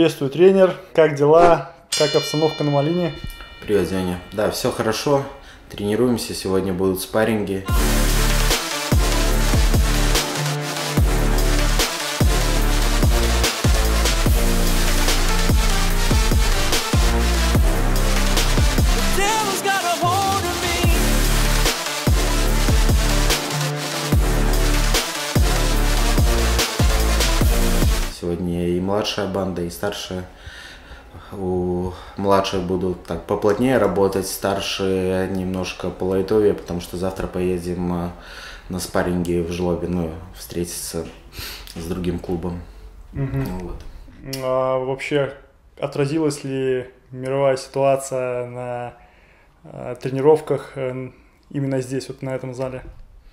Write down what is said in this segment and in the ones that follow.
Приветствую, тренер. Как дела? Как обстановка на Малине? Привет, Женя. Да, все хорошо. Тренируемся. Сегодня будут спарринги. Сегодня и младшая банда, и старшая. У младших будут так поплотнее работать, старшие немножко по лайтовее, потому что завтра поедем на спарринги в Жлобе, встретиться с другим клубом. Вот. А вообще, отразилась ли мировая ситуация на тренировках именно здесь, вот на этом зале?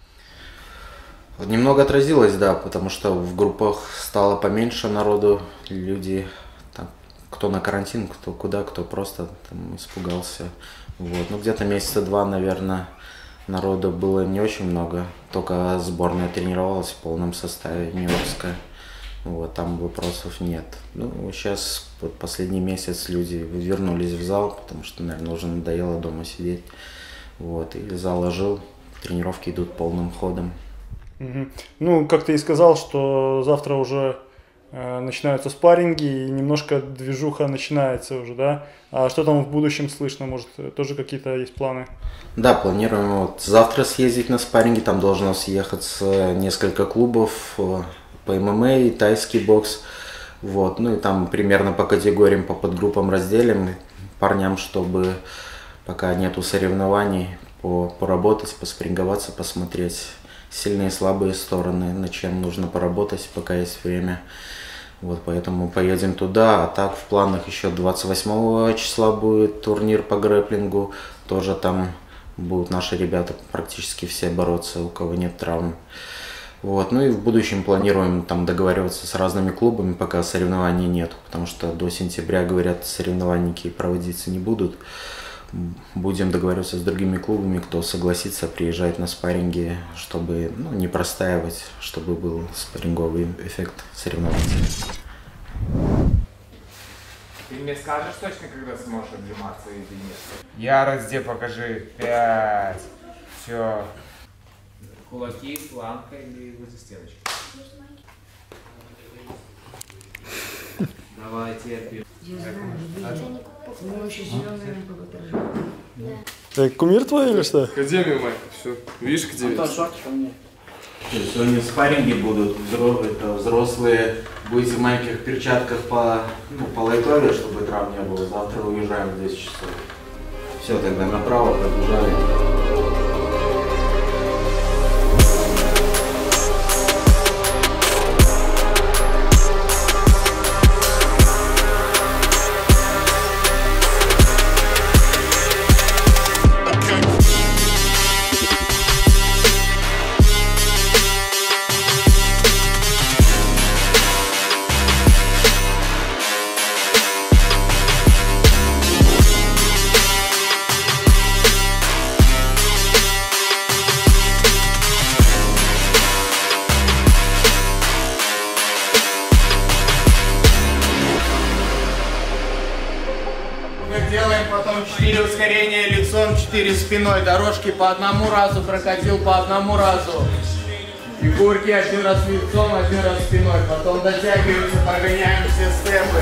Немного отразилось, да, потому что в группах стало поменьше народу, люди, там, кто на карантин, кто куда, кто просто там испугался. Вот. Где-то месяца два, наверное, народу было не очень много, только сборная тренировалась в полном составе, нью-йоркская. Вот, там вопросов нет. Сейчас последний месяц люди вернулись в зал, потому что, наверное, уже надоело дома сидеть. Вот, и зал ожил, тренировки идут полным ходом. Как ты и сказал, что завтра уже начинаются спарринги и немножко движуха начинается уже, да? А что там в будущем слышно? Может, тоже какие-то есть планы? Да, планируем завтра съездить на спарринги. Там должно съехаться несколько клубов по ММА и тайский бокс. Вот. И там примерно по категориям, по подгруппам разделим парням, чтобы пока нету соревнований, поработать, поспринговаться, посмотреть сильные и слабые стороны, над чем нужно поработать, пока есть время. Вот, поэтому поедем туда. А так в планах еще 28 числа будет турнир по грэпплингу. Тоже там будут наши ребята практически все бороться, у кого нет травм. Вот. И в будущем планируем там договариваться с разными клубами, пока соревнований нет. Потому что до сентября, говорят, соревнованники проводиться не будут. Будем договариваться с другими клубами, кто согласится приезжать на спарринги, чтобы не простаивать, чтобы был спарринговый эффект соревнований. Ты мне скажешь точно, когда сможешь отжиматься или нет? Ярость, где покажи. 5. Все. Кулаки, планка или возле стеночки? Давай, терпи. Это кумир твой или что? Академия, Майк, все. Видишь, где? Сегодня спарринги будут, это взрослые, будете в маленьких перчатках по лайтове, чтобы травм не было. Завтра уезжаем в 10 часов. Все, тогда направо побежали. Делаем потом 4 ускорения лицом, 4 спиной. Дорожки по одному разу, крокодил по одному разу. Фигурки 1 раз лицом, 1 раз спиной. Потом дотягиваемся, прогоняем все степы.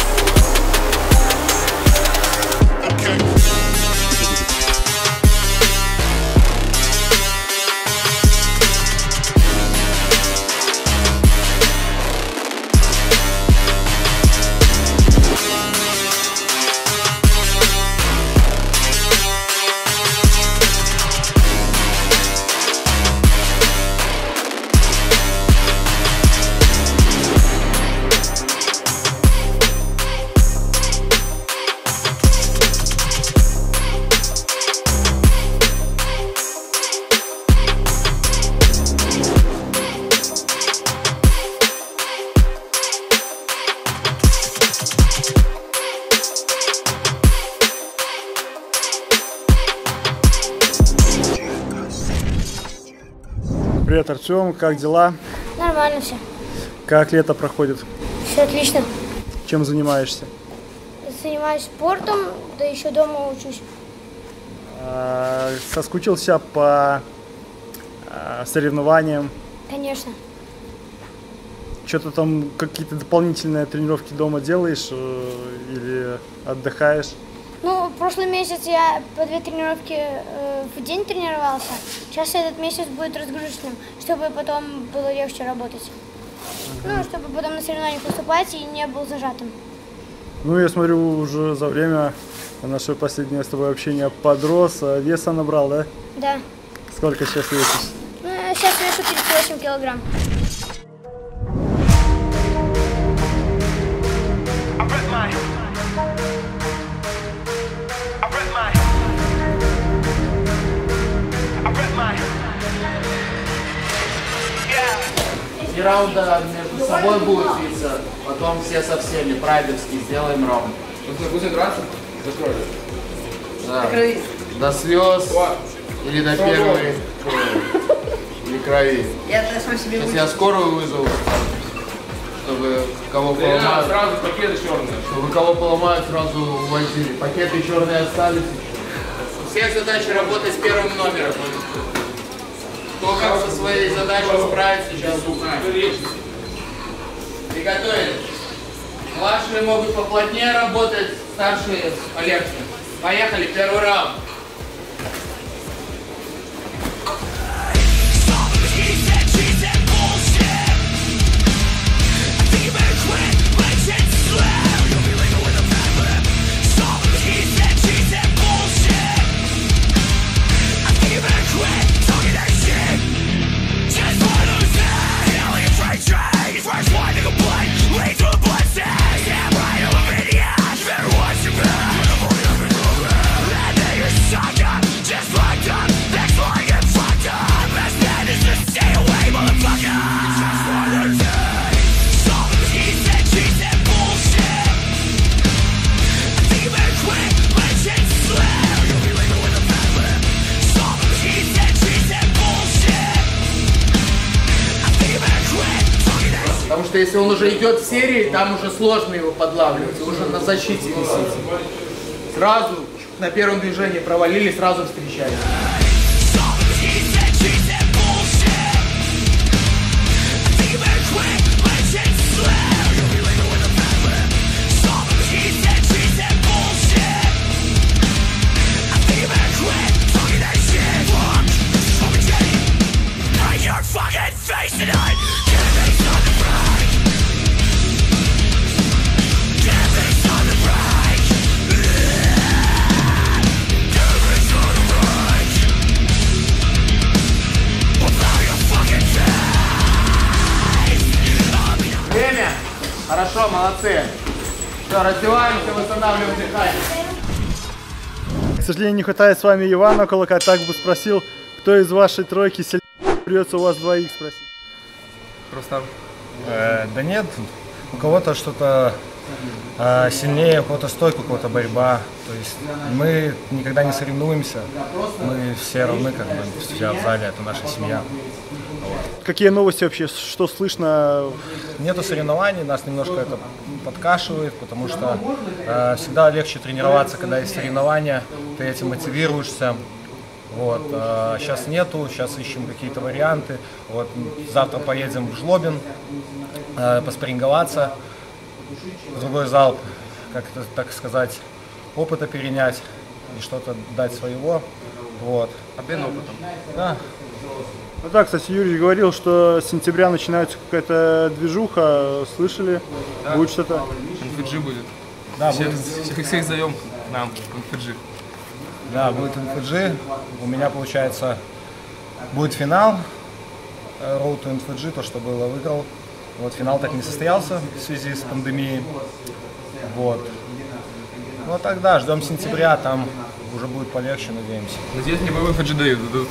Привет, Артем, как дела? Нормально все. Как лето проходит? Все отлично. чем занимаешься? Занимаюсь спортом, да еще дома учусь. Соскучился по соревнованиям? Конечно. Что-то там, какие-то дополнительные тренировки дома делаешь или отдыхаешь? Ну, прошлый месяц я по 2 тренировки в день тренировался. Сейчас этот месяц будет разгрузочным, чтобы потом было легче работать. Ну, чтобы потом на соревнованиях выступать и не был зажатым. Ну, я смотрю, уже за время нашего последнего с тобой общения подрос, веса набрал, да? Да. Сколько сейчас весишь? Ну, я сейчас вешу 38 килограмм. Три раунда между собой будут биться, потом все со всеми, прайдерский, сделаем раунд. Будем драться? До крови. Да. До слез или до первой крови. Или крови. Сейчас я скорую вызову, чтобы кого поломают. Сразу пакеты черные. Чтобы кого поломают, сразу увозили. Пакеты черные остались. У всех задача работать с первым номером. Кто как со своей задачей справится, сейчас узнаем. Приготовились. Младшие могут поплотнее работать, старшие полегче. Поехали, первый раунд. Потому что если он уже идет в серии, там уже сложно его подлавливать, уже на защите висит. Сразу на первом движении провалили, сразу встречали. Время. Хорошо, молодцы. Все, раздеваемся, восстанавливаем дыхание. К сожалению, не хватает с вами Ивана Кулака. Так бы спросил, кто из вашей тройки сильнее. Придется у вас двоих спросить. Рустам. Да нет, у кого-то что-то сильнее, у кого-то стойка, у кого-то борьба. То есть мы никогда не соревнуемся, мы все равны, как бы, все в зале, это наша семья. Какие новости вообще, что слышно? Нету соревнований, нас немножко это подкашивает, потому что всегда легче тренироваться, когда есть соревнования, ты этим мотивируешься. Вот, сейчас нету, сейчас ищем какие-то варианты. Вот, завтра поедем в Жлобин поспарринговаться, в другой зал, как-то, так сказать, опыта перенять и что-то дать своего. Вот. Обмен опытом. Да. Ну да, кстати, Юрий говорил, что с сентября начинается какая-то движуха. Слышали? Да. Будет что-то? Инфиджи будет. Да, Всех зовем к нам, Инфиджи. Да, будет NFG. У меня, получается, будет финал. Road to NFG, то, что было, выиграл. Вот финал так не состоялся в связи с пандемией. Вот. Ну тогда ждем сентября, там уже будет полегче, надеемся. Надеюсь, мне в Инфиджи дадут.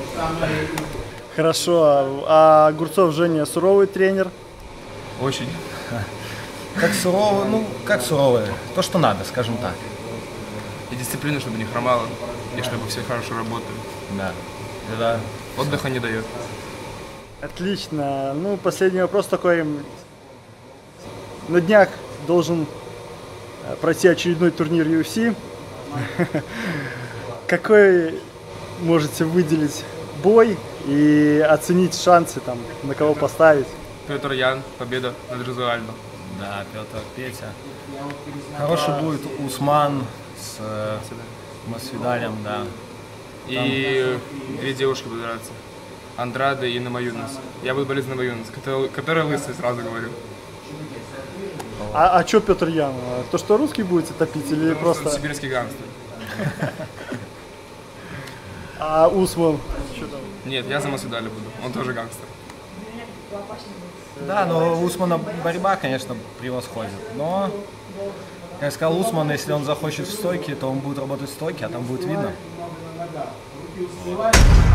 Хорошо. А Огурцов Женя суровый тренер? Очень. Как суровый, ну, как суровый. То, что надо, скажем так. И дисциплина, чтобы не хромала, и чтобы все хорошо работали. Да. Да. Отдыха не дает. Отлично. Ну, последний вопрос такой. На днях должен пройти очередной турнир UFC. Какой можете выделить бой и оценить шансы, там, на кого поставить? Петр Ян, победа над Резуальдо. Да, Петр, Петя. Хороший будет Усман с Масвидалем, да. И две девушки будут драться. Андрады и Намаюнас. Я буду болеть за Намаюнас, который лысый, сразу говорю. А что Петр Ян? То, что русский будете топить или просто... Сибирский гангстер. А Усман? Что там? Нет, я за Масвидаля буду, он тоже гангстер. Да, но у Усмана борьба, конечно, превосходит. Но, как я сказал, Усман, если он захочет в стойке, то он будет работать в стойке, а там будет видно.